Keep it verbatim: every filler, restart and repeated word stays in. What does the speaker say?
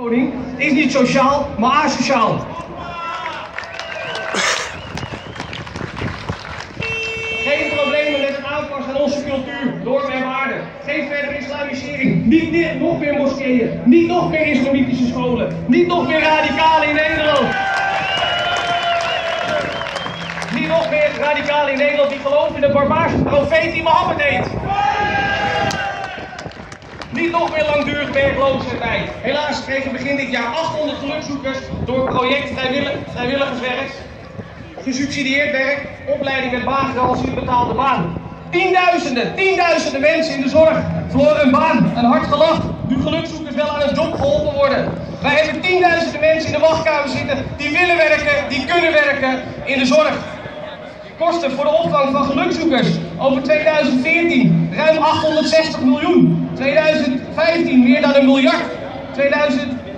Het is niet sociaal, maar asociaal. Geen problemen met het aanpassen aan onze cultuur, normen en waarden. Geen verdere islamisering. Niet meer, nog meer moskeeën. Niet nog meer islamitische scholen. Niet nog meer radicalen in Nederland. Niet nog meer radicalen in Nederland die geloven in de barbaarse profeet die Mohammed heet. Niet nog meer langdurig werkloosheid. Helaas kregen begin dit jaar achthonderd gelukzoekers door het project vrijwillig, vrijwilligerswerk, gesubsidieerd werk, opleiding met baangarantie betaalde baan. Tienduizenden, tienduizenden mensen in de zorg verloren een baan, een hard gelach. Nu gelukzoekers wel aan een job geholpen worden. Wij hebben tienduizenden mensen in de wachtkamer zitten die willen werken, die kunnen werken in de zorg. Kosten voor de opvang van gelukzoekers over tweeduizend veertien ruim achthonderdzestig miljoen. tweeduizend vijftien meer dan een miljard. tweeduizend